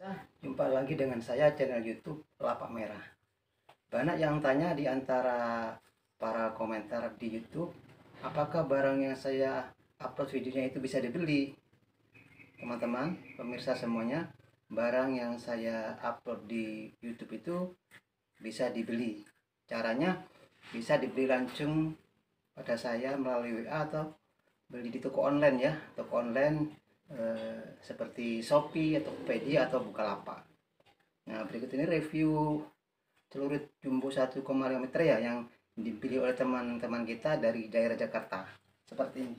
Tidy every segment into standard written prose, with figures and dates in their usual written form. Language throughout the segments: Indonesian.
Jumpa lagi dengan saya channel YouTube Lapak Merah. Banyak yang tanya di antara para komentar di YouTube, apakah barang yang saya upload videonya itu bisa dibeli? Teman-teman, pemirsa semuanya, barang yang saya upload di YouTube itu bisa dibeli. Caranya bisa dibeli langsung pada saya melalui WA atau beli di toko online ya, toko online seperti Shopee atau Tokopedia atau Bukalapak. Nah, berikut ini review celurit jumbo 1,5 meter ya yang dipilih oleh teman-teman kita dari daerah Jakarta. Seperti ini.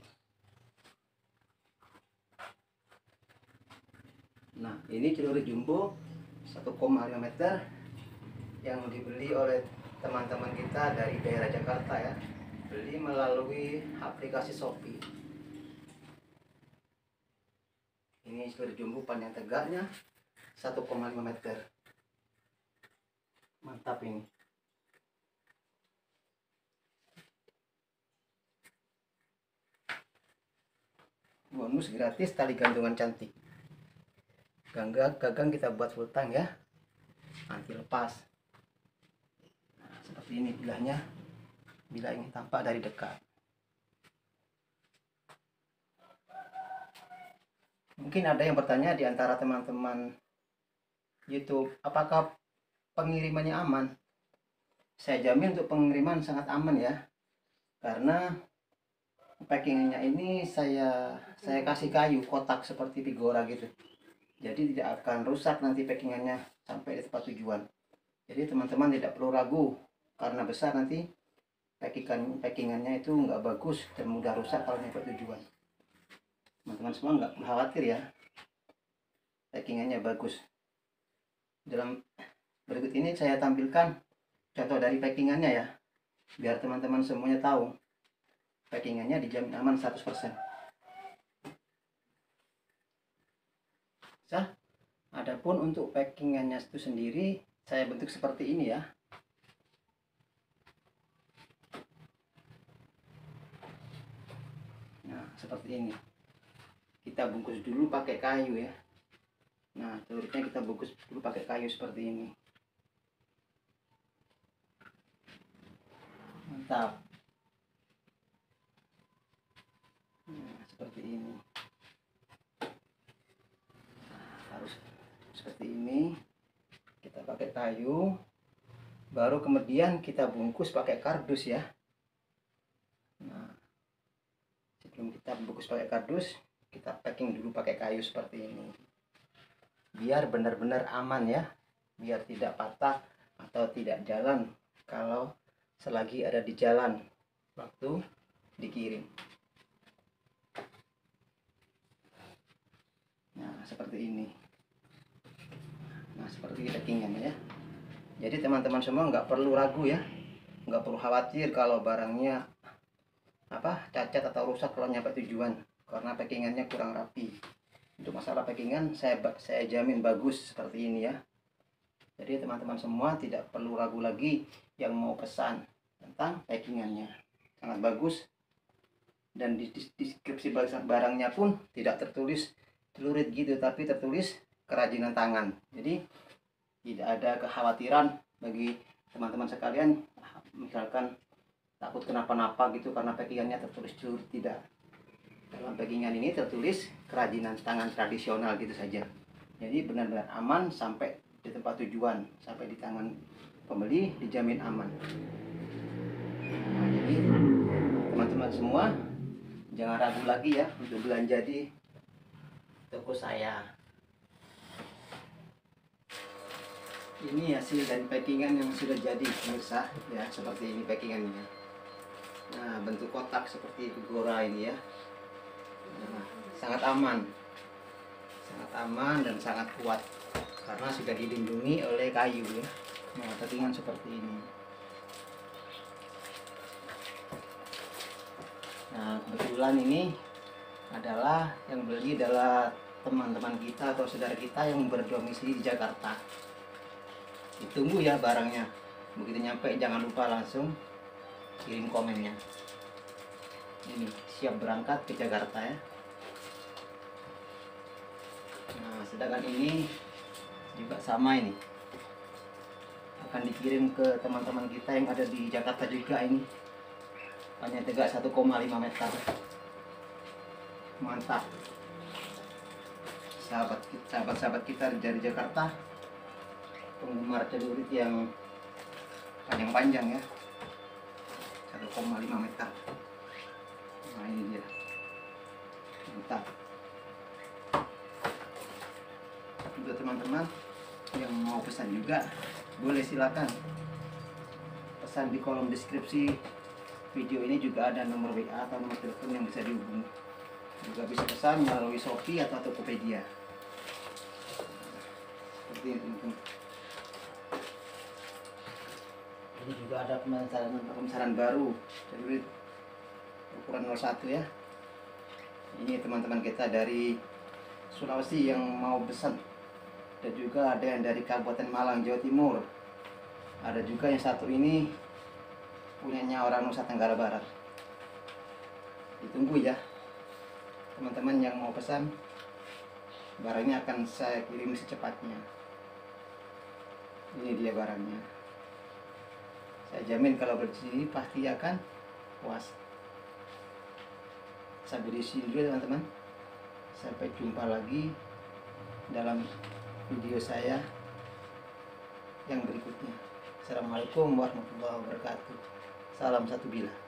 Nah, ini celurit jumbo 1,5 meter yang dibeli oleh teman-teman kita dari daerah Jakarta ya. Beli melalui aplikasi Shopee. Ini celurit jumbo panjang tegaknya 1,5 meter. Mantap ini. Bonus gratis tali gantungan cantik. Gagang kita buat full tang ya, anti lepas. Nah, seperti ini bilahnya bila ingin tampak dari dekat. Mungkin ada yang bertanya di antara teman-teman YouTube, apakah pengirimannya aman? Saya jamin untuk pengiriman sangat aman ya, karena packingnya ini saya kasih kayu kotak seperti Figora gitu, jadi tidak akan rusak nanti packingannya sampai di tempat tujuan. Jadi teman-teman tidak perlu ragu, karena besar nanti packingannya itu nggak bagus dan mudah rusak kalau nyampe tujuan. Teman-teman semua nggak perlu khawatir ya, packingannya bagus. Dalam berikut ini saya tampilkan contoh dari packingannya ya, biar teman-teman semuanya tahu packingannya dijamin aman 100%. Adapun untuk packingannya itu sendiri saya bentuk seperti ini ya. Nah, seperti ini. Kita bungkus dulu pakai kayu ya. Nah, celuritnya kita bungkus dulu pakai kayu seperti ini. Mantap. Nah, seperti ini. Harus seperti ini. Kita pakai kayu, baru kemudian kita bungkus pakai kardus ya. Nah, sebelum kita bungkus pakai kardus, kita packing dulu pakai kayu seperti ini, biar benar-benar aman ya, biar tidak patah atau tidak jalan kalau selagi ada di jalan waktu dikirim. Nah, seperti ini. Nah, seperti packingannya ya. Jadi teman-teman semua nggak perlu ragu ya, nggak perlu khawatir kalau barangnya cacat atau rusak kalau nyampe tujuan, karena packingannya kurang rapi. Untuk masalah packingan saya jamin bagus seperti ini ya. Jadi teman-teman semua tidak perlu ragu lagi yang mau pesan tentang packingannya, sangat bagus. Dan di deskripsi barangnya pun tidak tertulis celurit gitu, tapi tertulis kerajinan tangan. Jadi tidak ada kekhawatiran bagi teman-teman sekalian, misalkan takut kenapa-napa gitu karena packingannya tertulis celurit. Tidak, dalam packingan ini tertulis kerajinan tangan tradisional gitu saja. Jadi benar-benar aman sampai di tempat tujuan, sampai di tangan pembeli dijamin aman. Nah, jadi teman-teman semua jangan ragu lagi ya untuk belanja di toko saya. Ini hasil dari packingan yang sudah jadi pemirsa ya, seperti ini packingannya. Nah, bentuk kotak seperti Figora ini ya. Nah, sangat aman dan sangat kuat karena sudah dilindungi oleh kayu ya. Nah, packingan seperti ini. Nah, kebetulan ini adalah yang beli adalah teman-teman kita atau saudara kita yang berdomisili di Jakarta. Ditunggu ya barangnya, begitu nyampe jangan lupa langsung kirim komennya. Ini siap berangkat ke Jakarta ya. Nah, sedangkan ini juga sama ini, akan dikirim ke teman-teman kita yang ada di Jakarta juga. Ini hanya tegak 1,5 meter. Mantap, sahabat-sahabat kita dari Jakarta, penggemar celurit yang panjang-panjang ya, 1,5 meter. Nah ini dia, mantap. Untuk teman-teman yang mau pesan juga boleh, silakan pesan di kolom deskripsi video ini. Juga ada nomor WA atau nomor telepon yang bisa dihubungi. Juga bisa pesan melalui Shopee atau Tokopedia. Seperti ini teman-teman. Ini juga ada pemasaran baru celurit ukuran 01 ya. Ini teman-teman kita dari Sulawesi yang mau pesan. Dan juga ada yang dari Kabupaten Malang, Jawa Timur. Ada juga yang satu ini punyanya orang Nusa Tenggara Barat. Ditunggu ya teman-teman yang mau pesan, barangnya akan saya kirim secepatnya. Ini dia barangnya. Saya jamin kalau bersih pasti akan puas. Sampai di sini dulu teman-teman. Sampai jumpa lagi dalam video saya yang berikutnya. Assalamualaikum warahmatullahi wabarakatuh. Salam satu bila.